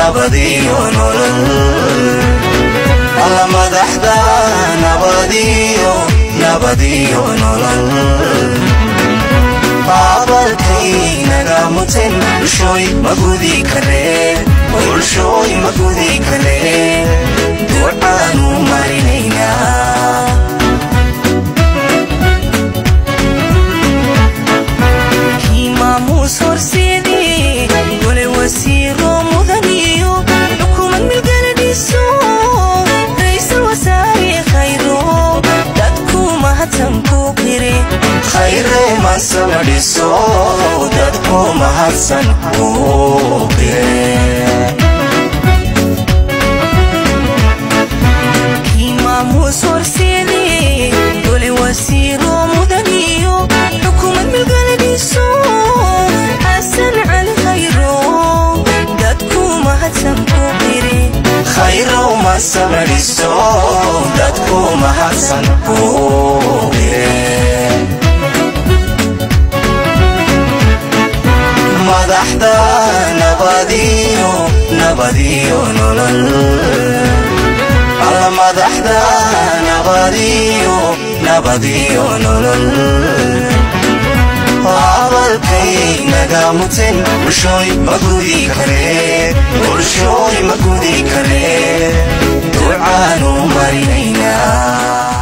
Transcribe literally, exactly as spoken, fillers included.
nabadiyo nolol alla madaxda nabadiyo nabadiyo nolol baabalkaynaga mutin bulshooy magudi kare bulshooy magudi kare ducaanu marinayna kimamus horsidi gole wasiiro mudaniyo xukuumad milgaladiiso ra'iisul wasaare khayro dadku mahadsan ku qire khayre masamadiso dadku mahadsan ku qire kimamus horsidi gole wasiiro mudaniyo xukuumad milgaladiiso حسن على خيرو دادكو ما هتسنكو قيري خيرو ما سمريسو دادكو ما هتسنكو قيري مدحدا نباديو نباديو نولل الله مدحدا نباديو نباديو نولل baabalkaynaga mutin bulshooy magudi kare bulshooy magudi kare ducaanu marinayna